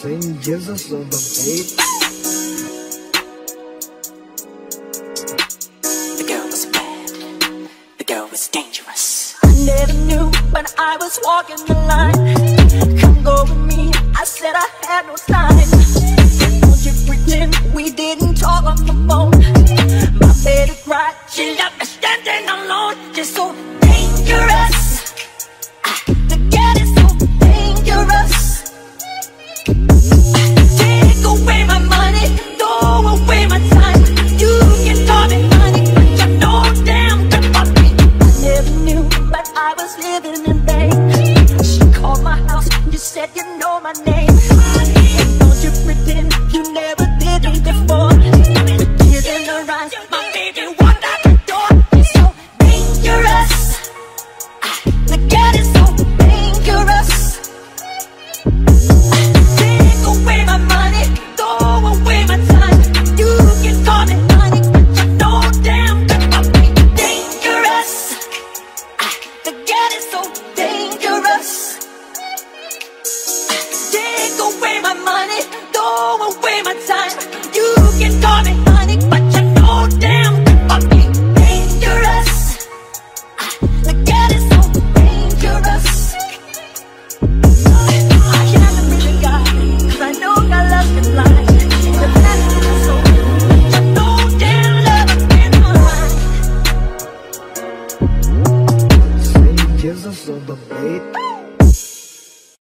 Satan gives us of the bait. The girl was bad. The girl was dangerous. I never knew when I was walking the line. Come go with me, I said I had no time. Don't you pretend we didn't talk on the phone. My baby cried, she left me standing alone. Just so dangerous. The girl is so dangerous. Take away my money, throw away my time. You can call me money, but you know damn good for me. I never knew, but I was living in vain. She called my house, you said you know my name.